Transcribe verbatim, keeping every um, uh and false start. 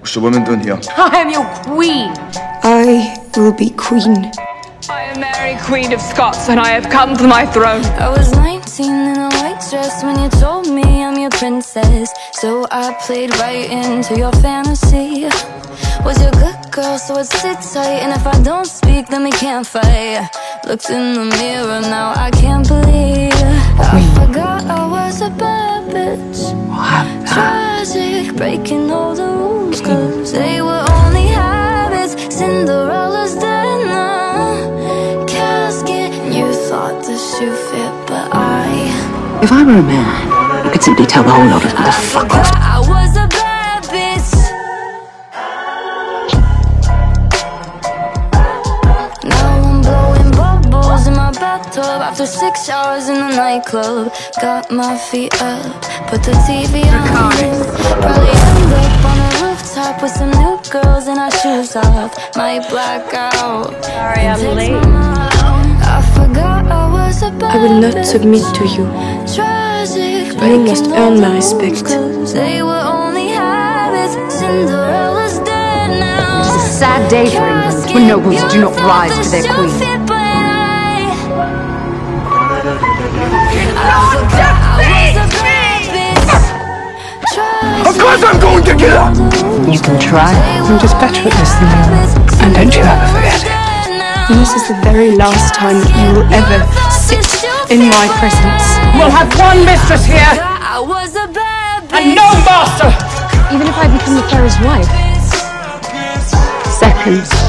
What's the woman doing here? I am your queen. I will be queen. I am Mary, Queen of Scots, and I have come for my throne. I was nineteen in a white dress when you told me I'm your princess. So I played right into your fantasy. Was your good girl, so I'd sit tight. And if I don't speak, then we can't fight. Looked in the mirror, now I can't believe I forgot I was a bad bitch. What? Tragic, breaking all the rules, cause they were only habits. Cinderella's dead now. Casket, you thought the shoe fit, but I... If I were a man, I could simply tell the whole lot of them to fuck off. I was a bad bitch. Now I'm blowing bubbles in my bathtub after six hours in the nightclub. Got my feet up, put the T V on. Probably end up on a rooftop with some new girls and our shoes off. Might black out. Sorry, I'm late. I forgot I was a bad I will not submit to you. Tragic, You must earn my respect. they were only habits. Cinderella's dead now. It's a sad day for England when nobles do not rise to their queen. Of course I'm going to kill her! You can try. I'm just better at this than you are. And don't you ever forget it. And this is the very last time that you will ever sit in my presence. We'll have one mistress here, and no master! Even if I become the pharaoh's wife. Seconds.